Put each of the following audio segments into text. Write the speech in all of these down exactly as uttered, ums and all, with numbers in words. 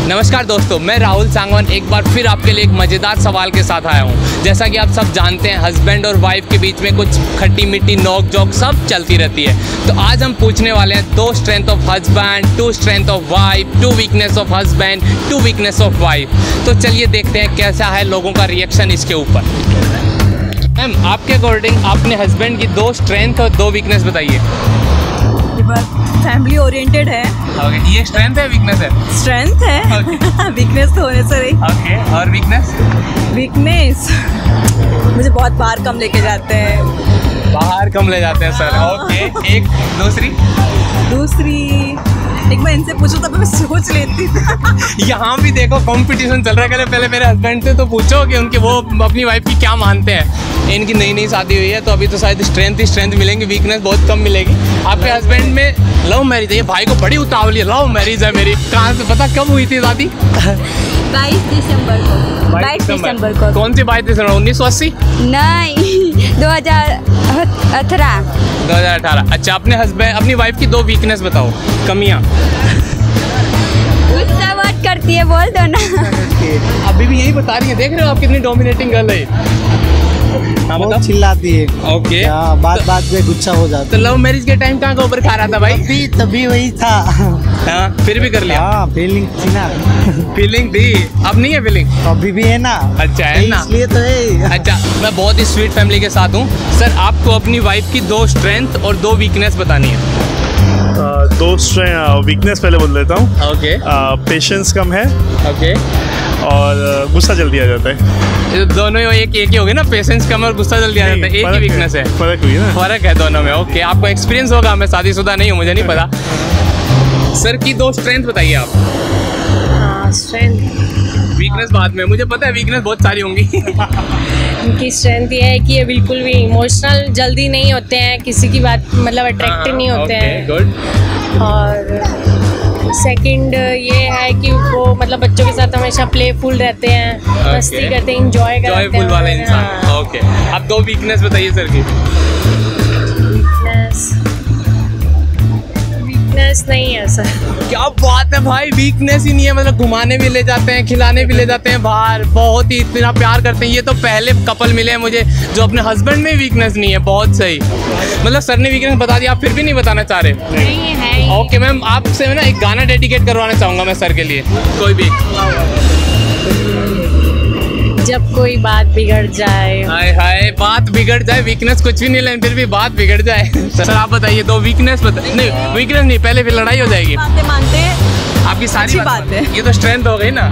नमस्कार दोस्तों, मैं राहुल सांगवान एक बार फिर आपके लिए एक मज़ेदार सवाल के साथ आया हूँ। जैसा कि आप सब जानते हैं, हस्बैंड और वाइफ के बीच में कुछ खट्टी मीठी नोक जोक सब चलती रहती है। तो आज हम पूछने वाले हैं दो strength of husband, two strength of wife, two weakness of husband, two weakness of wife. तो चलिए देखते हैं कैसा है लोगों का रिएक्शन इसके ऊपर। मैम, आपके अकॉर्डिंग अपने हस्बैंड की दो स्ट्रेंथ और दो वीकनेस बताइए। फैमिली ओरिएंटेड है। ओके, ये स्ट्रेंथ है वीकनेस है? स्ट्रेंथ है। वीकनेस तो होने से नहीं। ओके, और वीकनेस? वीकनेस मुझे बहुत बाहर कम लेके जाते हैं। बाहर कम ले जाते हैं सर। ओके, एक दूसरी दूसरी एक बार इनसे पूछो तब मैं सोच लेती थी। यहाँ भी देखो कंपटीशन चल रहा है। पहले मेरे हस्बैंड से तो पूछो कि उनके वो अपनी वाइफ की क्या मानते हैं। इनकी नई नई शादी हुई है तो अभी तो शायद स्ट्रेंथ ही स्ट्रेंथ मिलेंगी, वीकनेस बहुत कम मिलेगी। आपके हस्बैंड में लव मैरिज है? ये भाई को बड़ी उतावली है, लव मैरिज है मेरी। कहाँ से पता कब हुई थी शादी? बाईस दिसंबर को। बाईस दिसंबर को। कौन सी बाईस दिसंबर? उन्नीस सौ अस्सी? नहीं, दो हजार अठारह। दो हजार अठारह। अच्छा, अपने हस्बैंड अपनी वाइफ की दो वीकनेस बताओ, कमियाँ। गुस्सा बहुत करती है, बोल दो ना। अभी भी यही बता रही है। देख रहे हो आप कितनी डोमिनेटिंग गर्ल है। हाँ, बहुत चिल्लाती है। ओके, बात बात पे गुस्सा हो जाता है। तो लव मैरिज के टाइम कहाँ गोबर खा रहा था भाई? तभी तभी वही था। हाँ, फिर भी कर लिया। हाँ, फीलिंग थी ना। फीलिंग थी, अब नहीं है फीलिंग? अभी भी है ना। अच्छा है ना, इसलिए तो है। अच्छा, मैं बहुत ही स्वीट फैमिली के साथ हूँ। सर, आपको अपनी वाइफ की दो स्ट्रेंथ और दो वीकनेस बतानी है। Uh, दो वीकनेस पहले बोल देता हूँ। ओके। पेशेंस कम है। ओके। और गुस्सा जल्दी आ जाता है। ये दोनों एक एक ही हो गए ना, पेशेंस कम और गुस्सा जल्दी आ जाता है। एक ही वीकनेस है, फर्क हुई ना, फर्क है दोनों में। ओके, आपको एक्सपीरियंस होगा, मैं शादीशुदा नहीं हूँ, मुझे नहीं पता। सर की दो स्ट्रेंथ बताइए आप। हाँ, स्ट्रेंथ। वीकनेस बाद में, मुझे पता है वीकनेस बहुत सारी होंगी। इनकी स्ट्रेंथ ये है कि ये बिल्कुल भी इमोशनल जल्दी नहीं होते हैं, किसी की बात मतलब अट्रैक्ट नहीं होते हैं। गुड। और सेकंड ये है कि वो मतलब बच्चों के साथ हमेशा प्लेफुल रहते हैं, okay. मस्ती करते हैं, इंजॉय करते हैं। जॉयफुल वाला इंसान। ओके, अब दो वीकनेस बताइए सर की। वीकनेस वीकनेस नहीं है सर। क्या बात है भाई, वीकनेस ही नहीं है? मतलब घुमाने भी ले जाते हैं, खिलाने भी ले जाते हैं बाहर, बहुत ही इतना प्यार करते हैं। ये तो पहले कपल मिले हैं मुझे जो अपने हस्बैंड में वीकनेस नहीं है। बहुत सही, मतलब सर ने वीकनेस बता दिया, आप फिर भी नहीं बताना चाह रहे? नहीं है। ओके मैम, आपसे मैं ना एक गाना डेडिकेट करवाना चाहूँगा मैं सर के लिए, कोई भी। जब कोई बात बिगड़ जाए। हाय हाय, बात बिगड़ जाए, वीकनेस कुछ भी नहीं, लेकिन फिर भी बात बिगड़ जाए। सर आप बताइए दो वीकनेस बता। नहीं, वीकनेस नहीं, पहले फिर लड़ाई हो जाएगी। बातें मानते हैं, आपकी सारी बात, बात है। ये तो स्ट्रेंथ हो गई ना।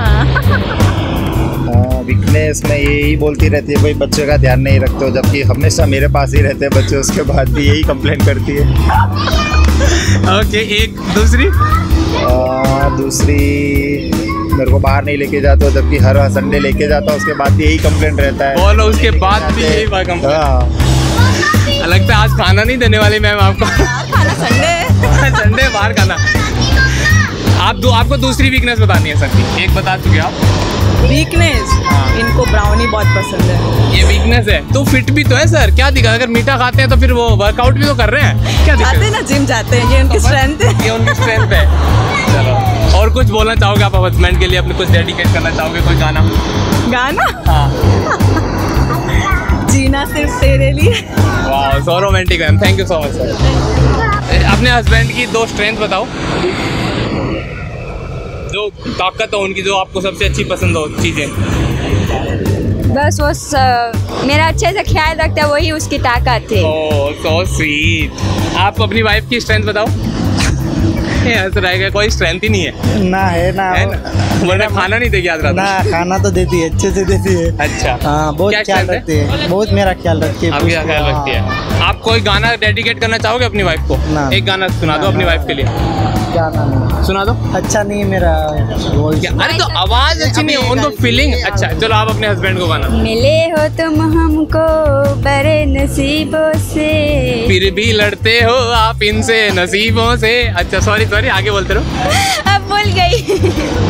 वीकनेस में यही बोलती रहती है, भाई बच्चे का ध्यान नहीं रखते हो, जबकि हमेशा मेरे पास ही रहते हैं बच्चे, उसके बाद भी यही कंप्लेन करती है। ओके, एक दूसरी आ, दूसरी मेरे को बाहर नहीं लेके जाते हो, जबकि हर संडे लेके जाता हूँ, उसके बाद भी यही कंप्लेंट रहता है। बोलो, उसके बाद भी यही कंप्लेंट। हाँ, लगता है आज खाना नहीं देने वाली मैम आपको। खाना संडे संडे बाहर खाना। आप दो, आपको दूसरी वीकनेस बतानी है सर की, एक बता चुके आप। वीकनेस, इनको ब्राउनी बहुत पसंद है। ये वीकनेस है तो फिट भी तो है सर, क्या दिक्कत? अगर मीठा खाते हैं तो फिर वो वर्कआउट भी तो कर रहे हैं, क्या दिक्कत? जाते हैं ना, जिम जाते हैं, ये उनकी स्ट्रेंथ है। ये उनकी स्ट्रेंथ है। चलो, और कुछ बोलना चाहोगे आप हस्बैंड के लिए, अपने कुछ डेडिकेट करना चाहोगे, कोई गाना? गाना? हाँ। जीना सिर्फ तेरे लिए। वाह, so romantic ma'am, thank you so much sir. अपने हस्बैंड की दो स्ट्रेंथ बताओ, जो ताकत हो उनकी, जो आपको सबसे अच्छी पसंद हो चीज़ें। बस वो स, मेरा अच्छे से ख्याल रखता है, वही उसकी ताकत है। Oh so sweet. आप अपनी वाइफ की स्ट्रेंथ बताओ। हंस रहेगा, कोई स्ट्रेंथ ही नहीं है ना। है ना, है ना? वरना खाना नहीं देगी आज रात ना, खाना तो देती है, अच्छे से देती है। अच्छा, हाँ, बहुत ख्याल रखती है, बहुत मेरा ख्याल रखती है। आप क्या ख्याल रखती है? आप कोई गाना डेडिकेट करना चाहोगे अपनी वाइफ को? एक गाना सुना दो अपनी वाइफ के लिए। गाना नहीं सुना दो। अच्छा नहीं है मेरा वॉइस। अरे तो आवाज अच्छी नहीं है, उनको फीलिंग। अच्छा चलो, आप अपने हस्बैंड को गाना। मिले हो तुम हमको बड़े नसीबों से, फिर भी लड़ते हो आप इनसे नसीबों से। अच्छा सॉरी सॉरी, आगे बोलते रहो। अब भूल गई।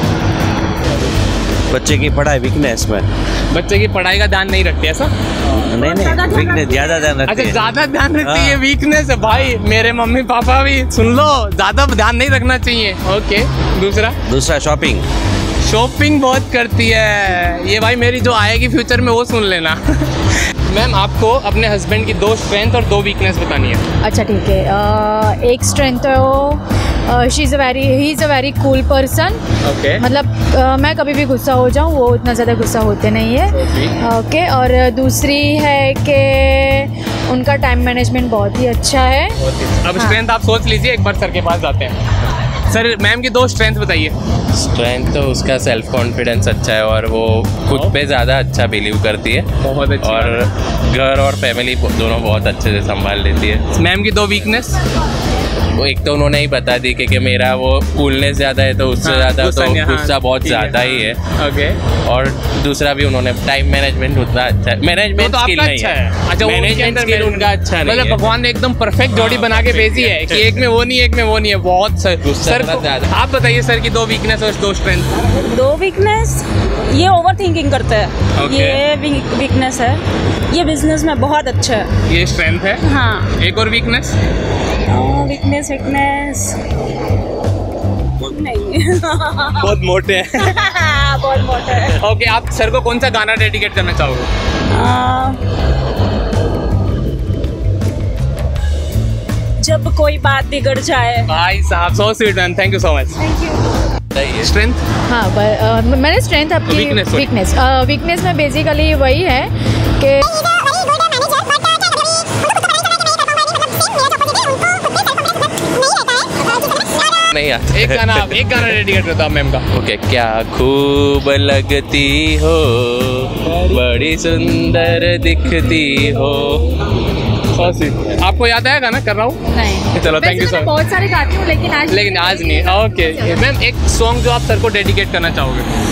बच्चे की पढ़ाई वीकनेस में, बच्चे की पढ़ाई का ध्यान नहीं रखते ऐसा? नहीं नहीं, वीकनेस ज्यादा ध्यान रखती अच्छा, है। ज्यादा ध्यान रखती है, वीकनेस है भाई। मेरे मम्मी पापा भी सुन लो, ज्यादा ध्यान नहीं रखना चाहिए। ओके, दूसरा? दूसरा शॉपिंग। शॉपिंग बहुत करती है ये भाई, मेरी जो आएगी फ्यूचर में वो सुन लेना। मैम आपको अपने हस्बैंड की दो स्ट्रेंथ और दो वीकनेस बतानी है। अच्छा ठीक है, uh, एक स्ट्रेंथ तो she is a very he is a very cool person. Okay, मतलब uh, मैं कभी भी गुस्सा हो जाऊँ वो उतना ज़्यादा गुस्सा होते नहीं है। ओके okay, और दूसरी है कि उनका टाइम मैनेजमेंट बहुत ही अच्छा है। अब स्ट्रेंथ आप सोच लीजिए, एक बार सर के पास जाते हैं। सर मैम की दो स्ट्रेंथ बताइए। स्ट्रेंथ तो उसका सेल्फ कॉन्फिडेंस अच्छा है और वो खुद पे ज़्यादा अच्छा बिलीव करती है, बहुत अच्छी और घर और फैमिली दोनों बहुत अच्छे से संभाल लेती है। मैम की दो वीकनेस। वो एक तो उन्होंने ही बता दी कि, कि मेरा वो कूलनेस ज़्यादा है, तो उससे हाँ, ज़्यादा गुस्सा तो नहीं, हाँ, गुस्सा बहुत ठीक है, ज़्यादा ही है। ओके, और दूसरा भी उन्होंने टाइम मैनेजमेंट उतना अच्छा है, मैनेजमेंट तो स्किल आपका नहीं अच्छा है। है। अच्छा, मैनेजमेंट स्किल उनका अच्छा नहीं मतलब है। भगवान ने एकदम परफेक्ट जोड़ी बना के भेजी है कि एक में वो नहीं एक में वो नहीं है। बहुत सर, सर को, आप बताइए सर की दो वीकनेस और दो स्ट्रेंथ। दो वीकनेस, ये ओवर थिंकिंग करते हैं, Okay. ये वीकनेस है। ये बिजनेस में बहुत अच्छा है, ये स्ट्रेंथ है। हाँ। एक और वीकनेस। वीकनेस वीकनेस नहीं बहुत मोटे हैं। बहुत मोटा है। ओके, आप सर को कौन सा गाना डेडिकेट करना चाहोगे? आ, जब कोई बात बिगड़ जाए। भाई साहब so sweet ma'am, thank you so much. Thank you. Strength. हाँ, ब- uh, मैंने स्ट्रेंथ आपकी Weakness, sorry. वीकनेस वीकनेस में बेसिकली वही है कि नहीं आता। एक गाना एक गाना डेडिकेट करता हूँ मैम का। ओके, क्या खूब लगती हो, बड़ी सुंदर दिखती हो। आपको याद आया गाना कर रहा हूँ? नहीं, चलो थैंक यू वैसे मैं सर। बहुत सारे गाती हूँ लेकिन आज लेकिन आज नहीं। ओके मैम, एक सॉन्ग जो आप सर को डेडिकेट करना चाहोगे?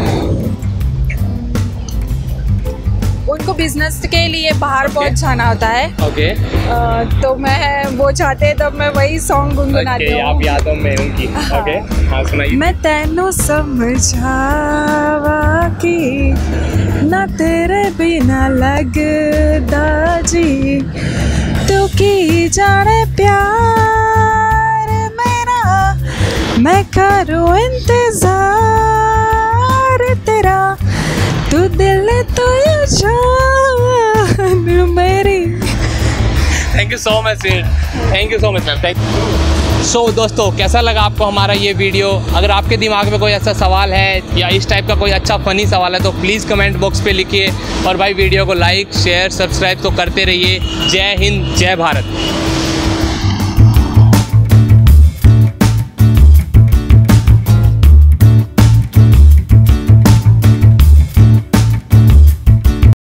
उनको बिजनेस के लिए बाहर बहुत जाना होता है। ओके, अ, तो मैं वो चाहते हैं, तब मैं वही सॉन्ग गुनगुनाती ओके, हूँ। आप यादों में उनकी। ओके, हाँ सुनाइए। मैं तेनू समझावा कि ना तेरे बिना लगदा जी, तू की जाने प्यार मेरा, मैं करूँ इंतजार तेरा, तू दिल तो ये जान मेरी। Thank you so much sir, thank you so much ma'am, thank you. So दोस्तों, कैसा लगा आपको हमारा ये वीडियो? अगर आपके दिमाग में कोई ऐसा सवाल है या इस टाइप का कोई अच्छा फ़नी सवाल है तो प्लीज़ कमेंट बॉक्स पे लिखिए, और भाई वीडियो को लाइक शेयर सब्सक्राइब तो करते रहिए। जय हिंद, जय भारत।